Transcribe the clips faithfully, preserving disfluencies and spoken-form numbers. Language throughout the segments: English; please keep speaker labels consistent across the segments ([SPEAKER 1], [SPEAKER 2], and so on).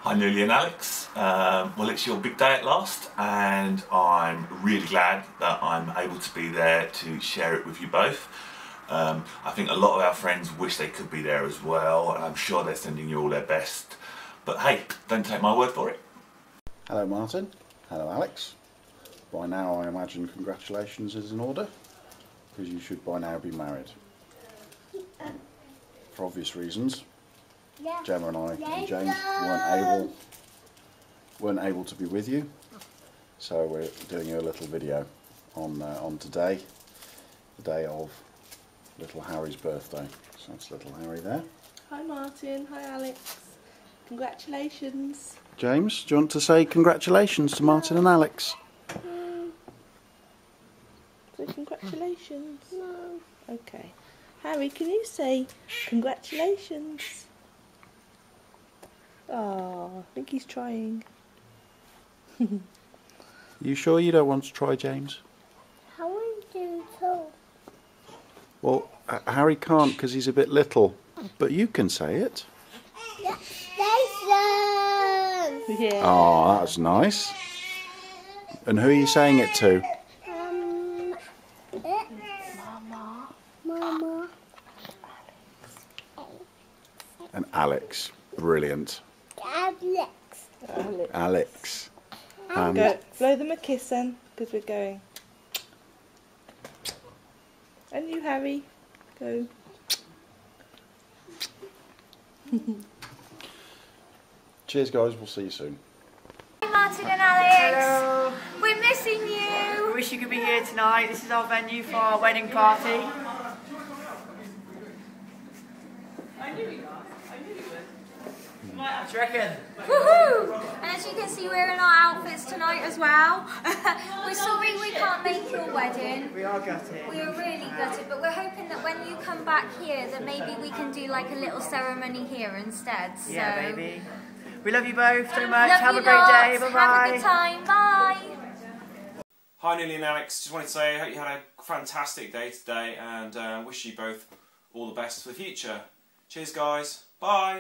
[SPEAKER 1] Hi Nooly and Alex. Um, well, it's your big day at last, and I'm really glad that I'm able to be there to share it with you both. Um, I think a lot of our friends wish they could be there as well, and I'm sure they're sending you all their best. But hey, don't take my word for it.
[SPEAKER 2] Hello Martin, hello Alex. By now I imagine congratulations is in order, because you should by now be married. For obvious reasons.
[SPEAKER 3] Yeah.
[SPEAKER 2] Gemma and I
[SPEAKER 3] Yeah,
[SPEAKER 2] and James
[SPEAKER 3] yeah.
[SPEAKER 2] weren't able weren't able to be with you, so we're doing you a little video on uh, on today, the day of little Harry's birthday. So that's little Harry there.
[SPEAKER 4] Hi Martin, hi Alex. Congratulations.
[SPEAKER 2] James, do you want to say congratulations to Martin and Alex?
[SPEAKER 4] Mm. So congratulations. No. Okay. Harry, can you say congratulations? Oh, I think he's trying.
[SPEAKER 2] You sure you don't want to try, James?
[SPEAKER 3] How are you doing too?
[SPEAKER 2] Well, uh, Harry can't because he's a bit little, but you can say it.
[SPEAKER 3] Congratulations!
[SPEAKER 4] Yeah.
[SPEAKER 2] Oh, that's nice. And who are you saying it to?
[SPEAKER 3] Um, it,
[SPEAKER 4] Mama.
[SPEAKER 3] Mama.
[SPEAKER 2] And Alex. Brilliant.
[SPEAKER 3] Alex.
[SPEAKER 4] Alex.
[SPEAKER 2] Alex. And
[SPEAKER 4] Go, blow them a kiss then, because we're going. And you, Harry, go.
[SPEAKER 2] cheers guys, we'll see you soon.
[SPEAKER 5] Hi Martin and Alex.
[SPEAKER 6] Hello.
[SPEAKER 5] We're missing you.
[SPEAKER 6] We wish you could be here tonight. This is our venue for our wedding party. I knew he was. I knew he would. What do you reckon?
[SPEAKER 5] Woohoo! And as you can see, we're in our outfits tonight as well. We're sorry we can't make your wedding.
[SPEAKER 6] We are gutted.
[SPEAKER 5] We are really gutted, but we're hoping that when you come back here, that maybe we can do like a little ceremony here instead. So.
[SPEAKER 6] Yeah, baby. We love you both so much.
[SPEAKER 5] Love
[SPEAKER 6] Have
[SPEAKER 5] you
[SPEAKER 6] a great
[SPEAKER 5] lots.
[SPEAKER 6] day. Bye bye.
[SPEAKER 5] Have a good time. Bye.
[SPEAKER 7] Hi Nooly and Alex, just wanted to say I hope you had a fantastic day today and uh, wish you both all the best for the future. Cheers guys, bye!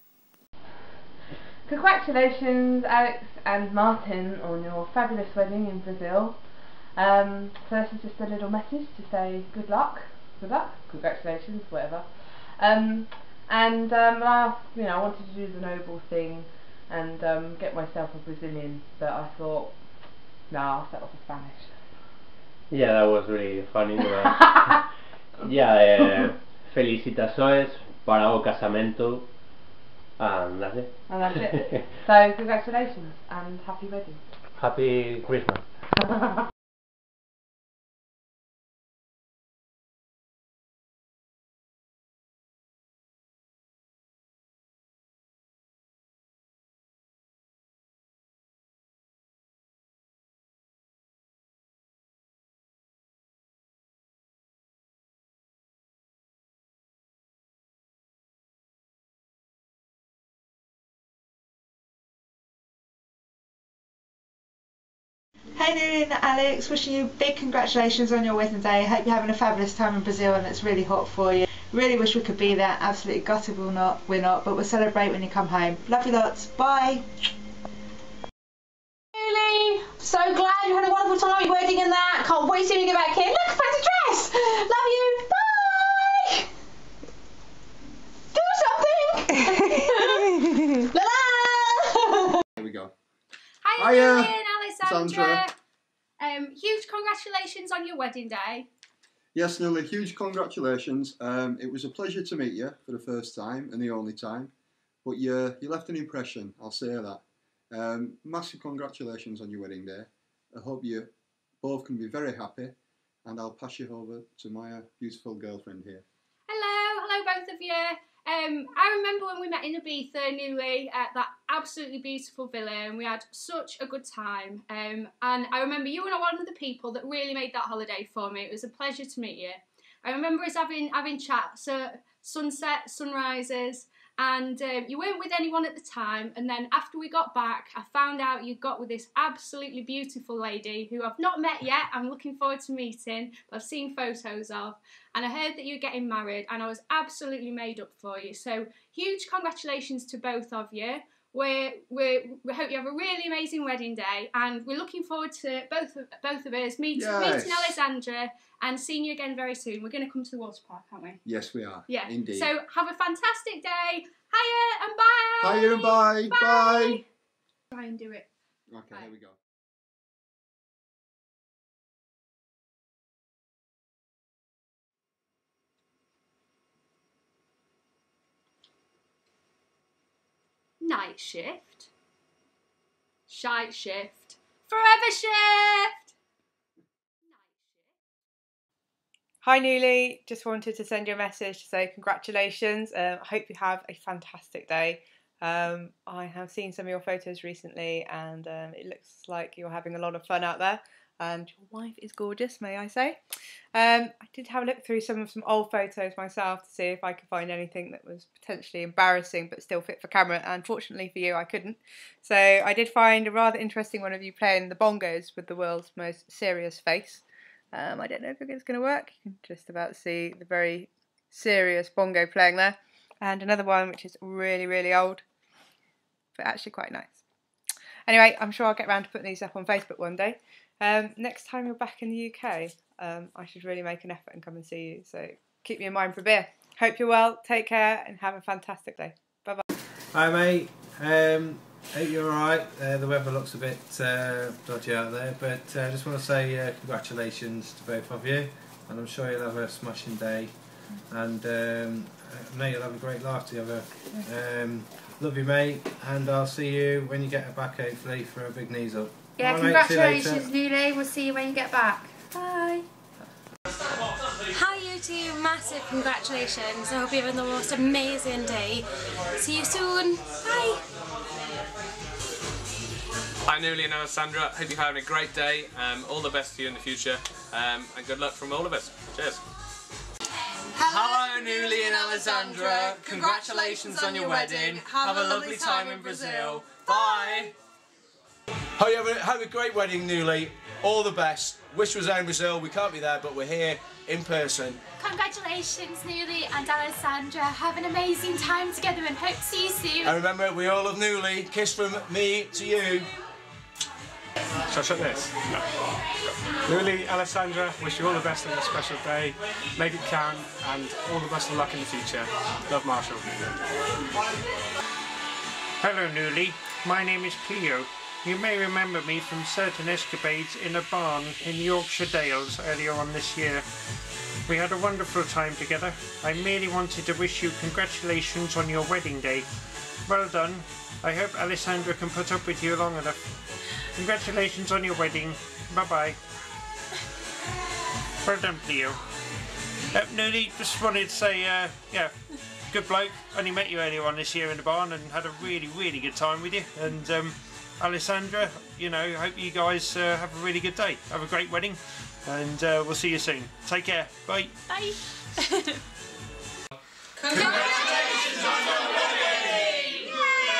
[SPEAKER 8] Congratulations Alex and Martin on your fabulous wedding in Brazil. Um, so this is just a little message to say good luck, good luck, congratulations, whatever. Um, and um, I, you know, I wanted to do the noble thing and um, get myself a Brazilian, but I thought, no, I'll settle for Spanish.
[SPEAKER 9] Yeah, that was really funny. Uh, yeah, uh, felicitações para o casamento. And that's it.
[SPEAKER 8] And that's it. So congratulations and happy wedding.
[SPEAKER 9] Happy Christmas.
[SPEAKER 10] Hey Nooly and Alex, wishing you big congratulations on your wedding day. Hope you're having a fabulous time in Brazil and it's really hot for you. Really wish we could be there. Absolutely gutted we're not, we're not, but we'll celebrate when you come home. Love you lots. Bye.
[SPEAKER 11] Nooly, so glad you had a wonderful time at your wedding and that. Can't wait to see you get back here. Look, fancy dress. Love you. Bye. Do something. La la.
[SPEAKER 12] Here we go.
[SPEAKER 13] Hi,
[SPEAKER 12] Hiya,
[SPEAKER 13] Nooly and Alessandra.
[SPEAKER 12] Sandra.
[SPEAKER 13] Um, huge congratulations on your wedding day.
[SPEAKER 12] Yes, Nooly, huge congratulations. Um, it was a pleasure to meet you for the first time and the only time. But you, you left an impression, I'll say that. Um, massive congratulations on your wedding day. I hope you both can be very happy. And I'll pass you over to my uh, beautiful girlfriend here.
[SPEAKER 13] Hello, hello both of you. Um, I remember when we met in Ibiza, Nooly, at that absolutely beautiful villa, and we had such a good time. Um, and I remember you were one of the people that really made that holiday for me. It was a pleasure to meet you. I remember us having having chats, so sunset, sunrises, and um, you weren't with anyone at the time. And then after we got back, I found out you got with this absolutely beautiful lady who I've not met yet. I'm looking forward to meeting, but I've seen photos of. And I heard that you're getting married, and I was absolutely made up for you. So huge congratulations to both of you. We're, we're, we hope you have a really amazing wedding day, and we're looking forward to both of, both of us meet,
[SPEAKER 12] Yes.
[SPEAKER 13] meeting Alessandra and seeing you again very soon. We're going to come to the water park, aren't we?
[SPEAKER 12] Yes, we are.
[SPEAKER 13] Yeah.
[SPEAKER 12] Indeed.
[SPEAKER 13] So have a fantastic day. Hiya and bye.
[SPEAKER 12] Hiya and bye. Bye. Bye.
[SPEAKER 13] Try and do it.
[SPEAKER 12] Okay,
[SPEAKER 13] Bye.
[SPEAKER 12] here we go.
[SPEAKER 13] Night shift. Shite shift. Forever shift.
[SPEAKER 8] Hi Nooly, just wanted to send you a message to say congratulations. Um, I hope you have a fantastic day. Um, I have seen some of your photos recently and um, it looks like you're having a lot of fun out there, and your wife is gorgeous, may I say. Um, I did have a look through some of some old photos myself to see if I could find anything that was potentially embarrassing but still fit for camera, and fortunately for you I couldn't. So I did find a rather interesting one of you playing the bongos with the world's most serious face. Um, I don't know if it's going to work. You can just about see the very serious bongo playing there. And another one which is really, really old, but actually quite nice. Anyway, I'm sure I'll get around to putting these up on Facebook one day. Um, next time you're back in the U K, um, I should really make an effort and come and see you. So keep me in mind for a beer. Hope you're well, take care, and have a fantastic day. Bye-bye.
[SPEAKER 7] Hi mate, um, hope you're alright. Uh, the weather looks a bit uh, dodgy out there, but I uh, just want to say uh, congratulations to both of you, and I'm sure you'll have a smashing day, and um, I know you'll have a great life together. Um, love you mate, and I'll see you when you get back hopefully for a big knees up.
[SPEAKER 5] Yeah,
[SPEAKER 7] All right, mate, see you later.
[SPEAKER 5] congratulations Nooly, we'll see you when you get back. Bye. Hi you two, massive congratulations. I hope you're having the most amazing day. See you soon. Bye.
[SPEAKER 14] Hi Nooly and Alessandra, hope you're having a great day. Um, all the best to you in the future, um, and good luck from all of us. Cheers.
[SPEAKER 15] Hello Nooly and Alessandra, congratulations on your wedding. Have a lovely time in Brazil. Bye.
[SPEAKER 16] Hope you have a, have a great wedding, Nooly. All the best. Wish was in Brazil. We can't be there, but we're here in person.
[SPEAKER 5] Congratulations Nooly and Alessandra. Have an amazing time together and hope to see you soon.
[SPEAKER 16] And remember, we all love Nooly. Kiss from me to you.
[SPEAKER 17] Shall I shut this? No. Nooly, Alessandra, wish you all the best on your special day. Make it count, and all the best of luck in the future. Love, Marshall.
[SPEAKER 18] Hello Nooly, my name is Cleo. You may remember me from certain escapades in a barn in Yorkshire Dales earlier on this year. We had a wonderful time together. I merely wanted to wish you congratulations on your wedding day. Well done. I hope Alessandra can put up with you long enough. Congratulations on your wedding. Bye bye. Well done, Cleo. Uh, Nooly, just wanted to say, uh, yeah, good bloke. Only met you earlier on this year in the barn and had a really, really good time with you. And um, Alessandra, you know, hope you guys uh, have a really good day. Have a great wedding, and uh, we'll see you soon. Take care. Bye.
[SPEAKER 5] Bye.
[SPEAKER 15] Congratulations on your wedding!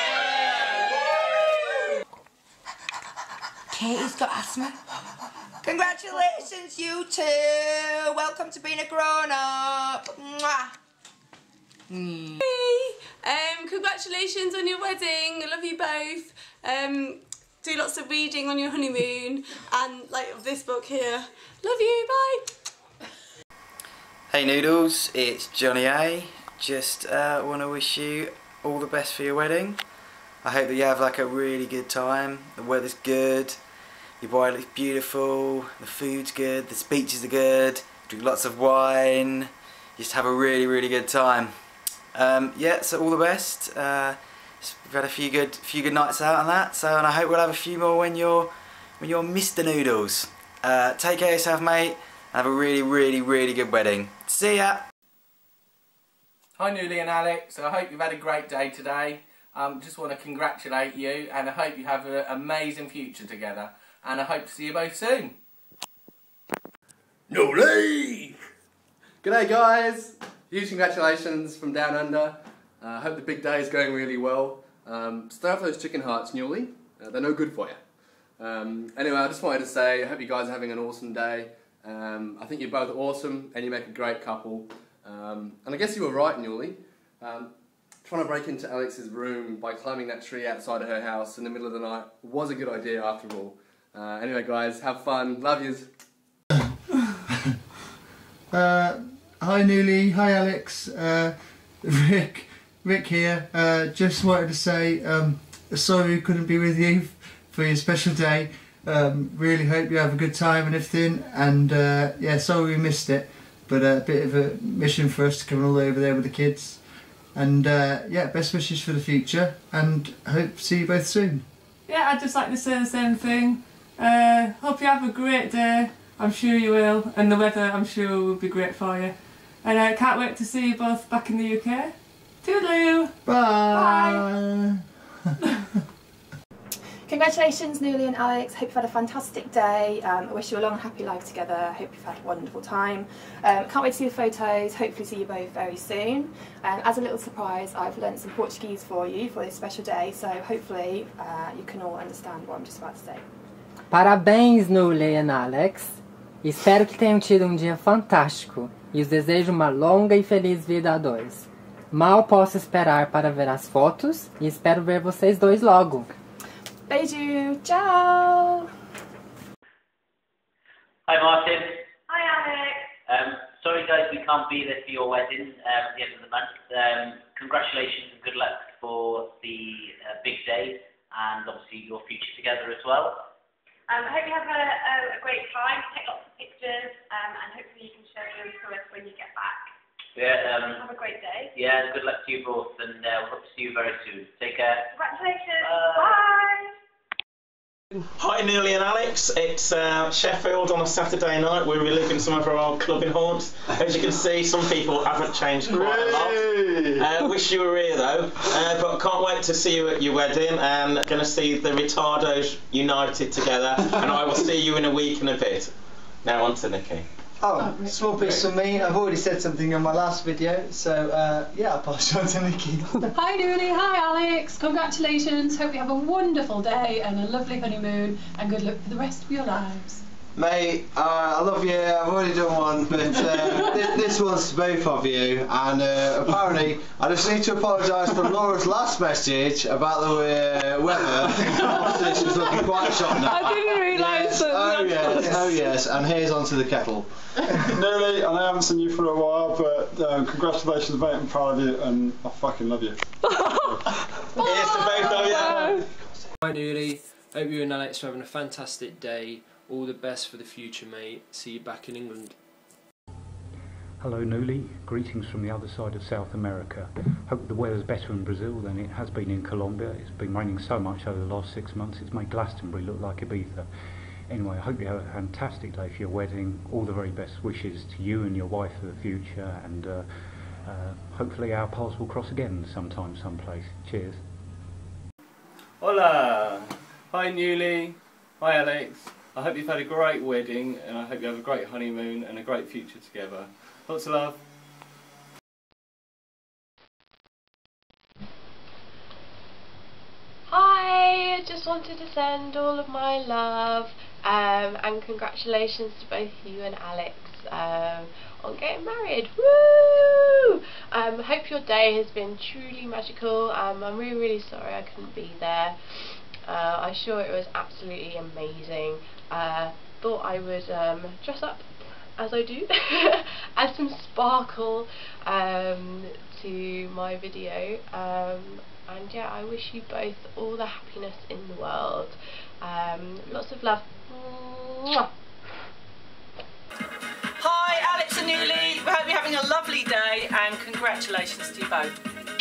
[SPEAKER 19] Katie's got asthma. Congratulations, you two! Welcome to being a grown-up. Mwah.
[SPEAKER 20] Mm. Hey, um, congratulations on your wedding. I love you both. Um, do lots of reading on your honeymoon, and like this book here. Love you. Bye.
[SPEAKER 21] Hey Noodles, it's Johnny A. Just uh, want to wish you all the best for your wedding. I hope that you have like a really good time. The weather's good. Your bride looks beautiful. The food's good. The speeches are good. Drink lots of wine. Just have a really, really good time. Um, yeah, so all the best. Uh, we've had a few good, few good nights out on that. So, and I hope we'll have a few more when you're, when you're Mister Noodles. Uh, take care of yourself, mate. And have a really, really, really good wedding. See ya.
[SPEAKER 22] Hi, Nooly and Alex. I hope you've had a great day today. Um, just want to congratulate you, and I hope you have an amazing future together. And I hope to see you both soon.
[SPEAKER 23] Nooly! G'day guys! Huge congratulations from Down Under. I uh, hope the big day is going really well. Um, stay off those chicken hearts, Nooly. Uh, they're no good for you. Um, anyway, I just wanted to say I hope you guys are having an awesome day. Um, I think you're both awesome and you make a great couple. Um, and I guess you were right, Nooly. Um, trying to break into Alex's room by climbing that tree outside of her house in the middle of the night was a good idea after all. Uh, anyway guys, have fun, love yous.
[SPEAKER 7] Uh, hi Nooly, hi Alex, uh, Rick, Rick here. Uh, just wanted to say um, sorry we couldn't be with you for your special day. Um, really hope you have a good time and everything, and uh, yeah, sorry we missed it, but a bit of a mission for us to come all over there with the kids. And uh, yeah, best wishes for the future, and hope to see you both soon.
[SPEAKER 6] Yeah, I'd just like to say the same thing. Uh, hope you have a great day. I'm sure you will, and the weather I'm sure will be great for you. And I uh, can't wait to see you both back in the U K. Toodaloo!
[SPEAKER 7] Bye!
[SPEAKER 6] Bye.
[SPEAKER 5] Congratulations Nooly and Alex, hope you've had a fantastic day. Um, I wish you a long happy life together, I hope you've had a wonderful time. Um, can't wait to see the photos, hopefully see you both very soon. Um, as a little surprise, I've learnt some Portuguese for you for this special day, so hopefully uh, you can all understand what I'm just about to say.
[SPEAKER 1] Parabéns Nooly and Alex, espero que tenham tido um dia fantástico e os desejo uma longa e feliz vida a dois. Mal posso esperar para ver as fotos e espero ver vocês dois logo.
[SPEAKER 5] Beijo, ciao!
[SPEAKER 3] Hi Martin.
[SPEAKER 6] Hi Alex.
[SPEAKER 3] Um, sorry guys we can't be there for your wedding um, at the end of the month. Um, congratulations and good luck for the uh, big day and obviously your future together as well.
[SPEAKER 6] Um, I hope you have a, a, a great time, take lots of pictures um, and hopefully you can show them to us when you get back.
[SPEAKER 3] Yeah, um,
[SPEAKER 6] Have a great day.
[SPEAKER 3] Yeah, good luck to you both and uh, we'll hope to see you very soon. Take care.
[SPEAKER 6] Congratulations.
[SPEAKER 3] Bye.
[SPEAKER 6] Bye.
[SPEAKER 4] Hi Nooly and Alex, it's uh, Sheffield on a Saturday night. We're reliving some of our old clubbing haunts. As you can see, some people haven't changed quite a lot. Uh, wish you were here though, uh, but can't wait to see you at your wedding and going to see the Retardos united together, and I will see you in a week and a bit. Now on to Nikki.
[SPEAKER 24] Oh, small piece from me. I've already said something in my last video, so uh, yeah, I'll pass you on to Nikki.
[SPEAKER 25] Hi Nooly, hi Alex, congratulations, hope you have a wonderful day and a lovely honeymoon and good luck for the rest of your lives.
[SPEAKER 24] Mate, uh, I love you, I've already done one, but uh, th this one's to both of you, and uh, apparently I just need to apologise for Laura's last message about the uh, weather. She's looking quite shocked now.
[SPEAKER 25] I didn't realise
[SPEAKER 24] yes,
[SPEAKER 25] that.
[SPEAKER 24] Oh yes, oh yes, and here's onto the kettle.
[SPEAKER 26] Nooly, I haven't seen you for a while, but um, congratulations mate, I'm proud of you, and I fucking love you.
[SPEAKER 3] Here's to both of you.
[SPEAKER 27] Hi Nooly, hope you and Alex are having a fantastic day. All the best for the future, mate. See you back in England.
[SPEAKER 28] Hello Nooly, greetings from the other side of South America. Hope the weather's better in Brazil than it has been in Colombia. It's been raining so much over the last six months, it's made Glastonbury look like Ibiza. Anyway, I hope you have a fantastic day for your wedding. All the very best wishes to you and your wife for the future, and uh, uh, hopefully our paths will cross again sometime, someplace. Cheers.
[SPEAKER 23] Hola! Hi Nooly, hi Alex. I hope you've had a great wedding and I hope you have a great honeymoon and a great future together. Lots of love.
[SPEAKER 5] Hi, just wanted to send all of my love um, and congratulations to both you and Alex um, on getting married. Woo! Um, hope your day has been truly magical. Um, I'm really, really sorry I couldn't be there. Uh, I'm sure it was absolutely amazing. Uh, thought I would um, dress up as I do, add some sparkle um, to my video, um, and yeah, I wish you both all the happiness in the world. Um, lots of love. Mwah.
[SPEAKER 29] Hi Alex and Nooly, we hope you're having a lovely day and congratulations to you both.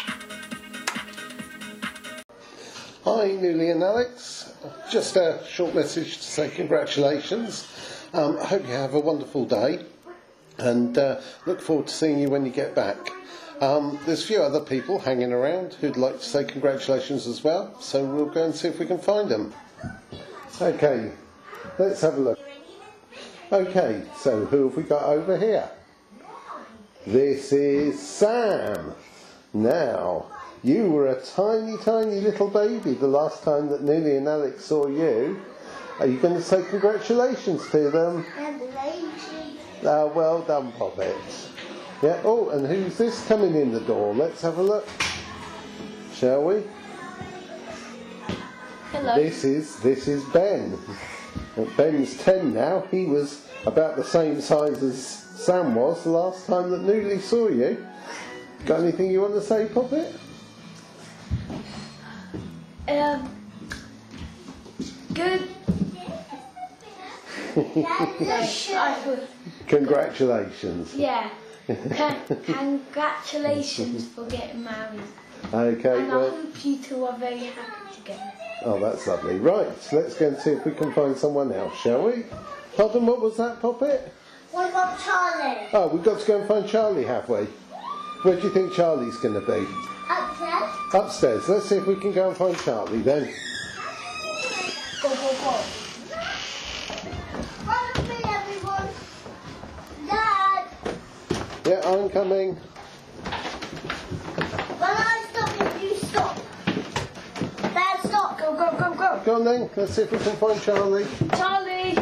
[SPEAKER 30] Hi Nooly and Alex, just a short message to say congratulations. Um, I hope you have a wonderful day and uh, look forward to seeing you when you get back. Um, there's a few other people hanging around who'd like to say congratulations as well, so we'll go and see if we can find them. Okay, let's have a look. Okay, so who have we got over here? This is Sam. Now, you were a tiny, tiny little baby the last time that Nooly and Alex saw you. Are you going to say congratulations to them? Uh, well done, Poppet. Yeah. Oh, and who's this coming in the door? Let's have a look. shall we?
[SPEAKER 5] Hello.
[SPEAKER 30] This is this is Ben. And Ben's ten now. He was about the same size as Sam was the last time that Nooly saw you. Got anything you want to say, Poppet?
[SPEAKER 2] Um, good.
[SPEAKER 30] Congratulations.
[SPEAKER 2] Yeah. Con- congratulations for getting married.
[SPEAKER 30] Okay,
[SPEAKER 2] and
[SPEAKER 30] well.
[SPEAKER 2] I hope you two are very happy together.
[SPEAKER 30] Oh, that's lovely. Right, let's go and see if we can find someone else, shall we? Pardon, what was that, Poppet?
[SPEAKER 2] What about Charlie?
[SPEAKER 30] Oh, we've got to go and find Charlie, have we? Where do you think Charlie's going to be?
[SPEAKER 2] Upstairs.
[SPEAKER 30] Upstairs. Let's see if we can go and find Charlie then.
[SPEAKER 2] Go, go, go. Follow me, everyone. Dad.
[SPEAKER 30] Yeah, I'm coming.
[SPEAKER 2] When I stop, you stop. Dad, stop. Go, go, go, go.
[SPEAKER 30] Go on then. Let's see if we can find Charlie.
[SPEAKER 2] Charlie.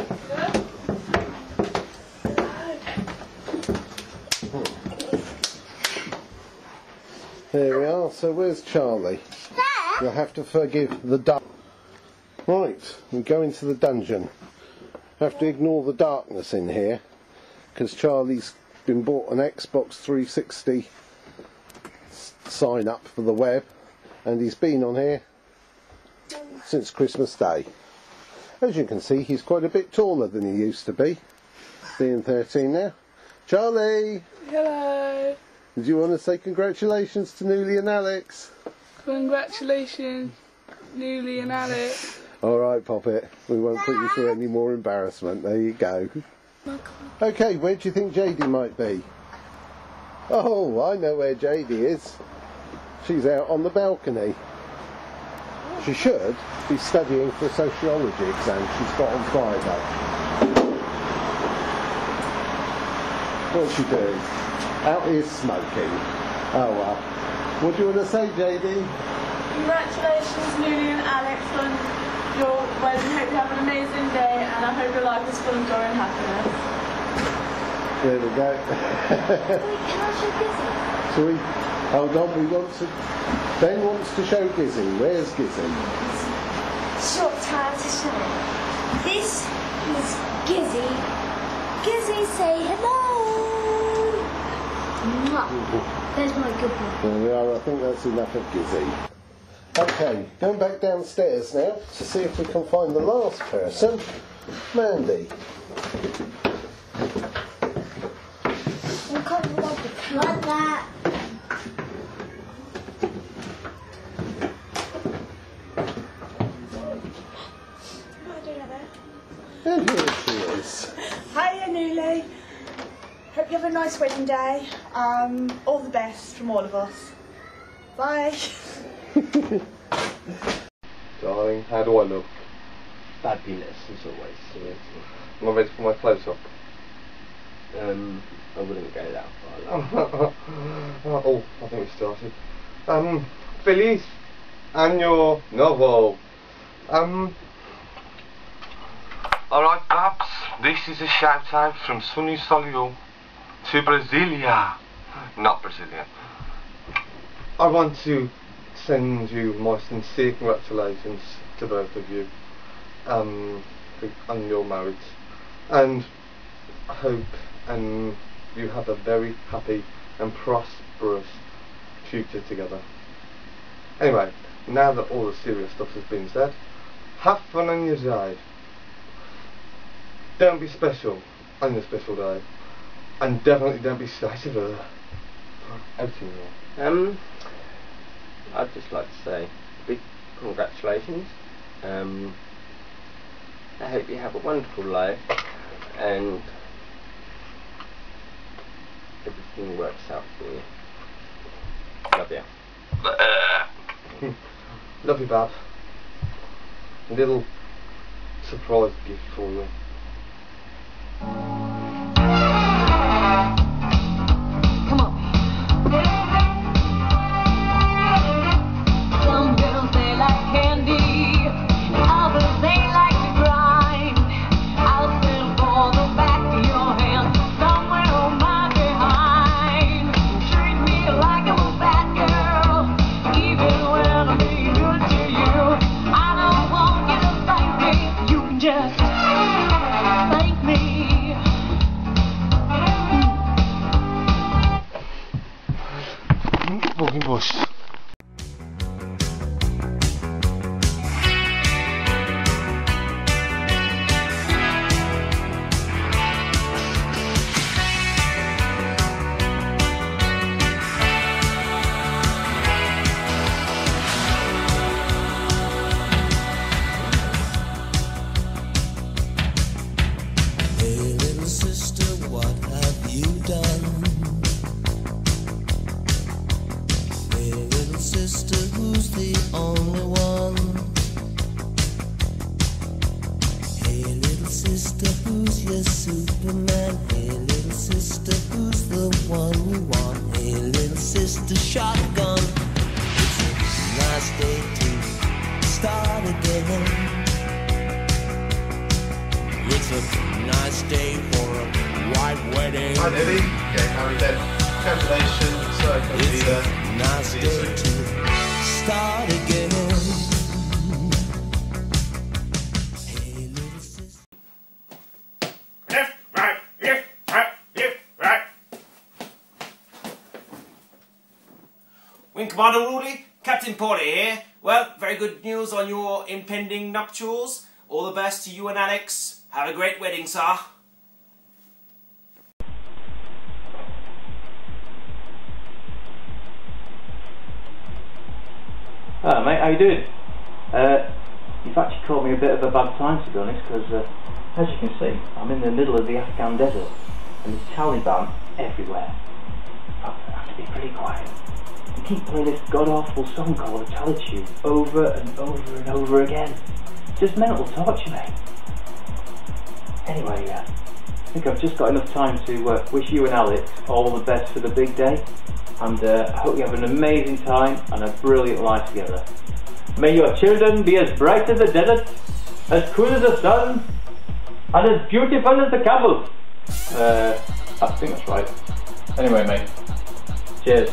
[SPEAKER 30] There we are. So where's Charlie?
[SPEAKER 2] There.
[SPEAKER 30] You'll have to forgive the dark. Right, we go into the dungeon. Have to ignore the darkness in here because Charlie's been bought an Xbox three sixty sign up for the web, and he's been on here since Christmas Day. As you can see, he's quite a bit taller than he used to be, being thirteen now. Charlie!
[SPEAKER 8] Hello!
[SPEAKER 30] Do you want to say congratulations to Nooly and Alex?
[SPEAKER 8] Congratulations, Nooly and Alex.
[SPEAKER 30] Alright, Poppet, we won't put you through any more embarrassment. There you go. Okay, where do you think Jadie might be? Oh, I know where Jadie is. She's out on the balcony. She should be studying for a sociology exam she's got on Friday. What's she doing? Out here smoking. Oh well. What do you want to say, Jadie?
[SPEAKER 8] Congratulations, Nooly and Alex, on your wedding. Hope you have an amazing day, and I hope your life is full of joy and happiness.
[SPEAKER 30] There we go.
[SPEAKER 2] Wait, can I show Gizzy?
[SPEAKER 30] Shall we? Hold on, we want to... Ben wants to show Gizzy. Where's Gizzy?
[SPEAKER 2] Short time to show it. This is Gizzy. Gizzy, say hello. Mwah. There's my good one.
[SPEAKER 30] There we are. I think that's enough of Gizzy. Okay, going back downstairs now to see if we can find the last person. Mandy.
[SPEAKER 2] Like that.
[SPEAKER 30] And here she is.
[SPEAKER 9] Hiya, Nooly. Hope you have a nice wedding day. Um, all the best from all of us. Bye.
[SPEAKER 23] Darling, how do I look? Fabulous, as always. Yes. Am I ready for my close-up? Um, I wouldn't go that far. Oh, I think we started. Um, Feliz Año Novo. Um.
[SPEAKER 10] Alright, Babs, this is a shout out from sunny Solio to Brasilia. Not Brazilian.
[SPEAKER 23] I want to send you my sincere congratulations to both of you um, on your marriage, and I hope and you have a very happy and prosperous future together. Anyway, now that all the serious stuff has been said, have fun on your day. Don't be special on your special day, and definitely don't be straight of her. Out to you.
[SPEAKER 11] Um, I'd just like to say big congratulations. Um, I hope you have a wonderful life and everything works out for you. Love you.
[SPEAKER 23] Love you, Bab. A little surprise gift for you.
[SPEAKER 12] Some girls they like candy, others they like to grind. I'll stand for the back of your hand, somewhere on my behind. Treat me like I'm a bad girl, even when
[SPEAKER 13] again. It's a nice day for a white wedding.
[SPEAKER 23] Hi Nooly, getting married then. Congratulations, so can
[SPEAKER 13] It's
[SPEAKER 23] be there.
[SPEAKER 13] a nice day to start again. Hey, little sister.
[SPEAKER 14] Left, right, left, right, left, right. Wing Commander Nooly, Captain Porter here. Well, very good news on your impending nuptials. All the best to you and Alex. Have a great wedding, sir.
[SPEAKER 15] Hello mate, how you doing? Uh, you've actually caught me a bit of a bad time to be honest, because uh, as you can see, I'm in the middle of the Afghan desert and there's Taliban everywhere. I have to be pretty quiet. You keep playing this god-awful song called A Talitube over and over and over again. Just mental torture, mate. Anyway, uh, I think I've just got enough time to uh, wish you and Alex all the best for the big day. And uh, I hope you have an amazing time and a brilliant life together. May your children be as bright as the desert, as cool as the sun, and as beautiful as the camels. Uh, I think that's right. Anyway, mate. Cheers.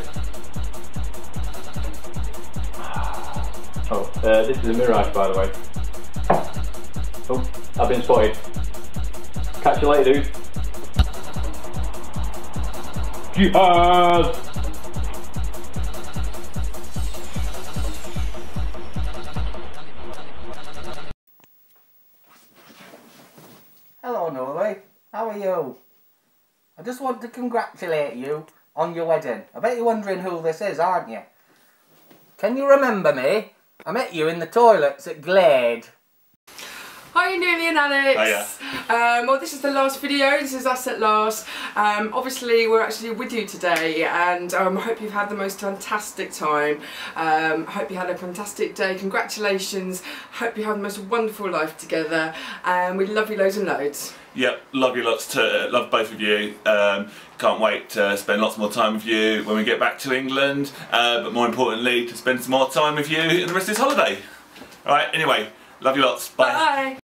[SPEAKER 15] Oh, uh, this is a mirage, by the way. Oh, I've been spotted. Catch you later, dude. Jihad!
[SPEAKER 16] Hello Nooly, how are you? I just want to congratulate you on your wedding. I bet you're wondering who this is, aren't you? Can you remember me? I met you in the toilets at Glade.
[SPEAKER 17] Hi Nooly and Alex.
[SPEAKER 16] Hiya.
[SPEAKER 17] Um, well, this is the last video. This is us at last. Um, obviously, we're actually with you today, and um, I hope you've had the most fantastic time. Um, I hope you had a fantastic day. Congratulations. Hope you had the most wonderful life together, and we love you loads and loads.
[SPEAKER 18] Yep, love you lots. To love both of you. Um, can't wait to spend lots more time with you when we get back to England. Uh, but more importantly, to spend some more time with you in the rest of this holiday. All right. Anyway, love you lots. Bye.
[SPEAKER 17] Bye.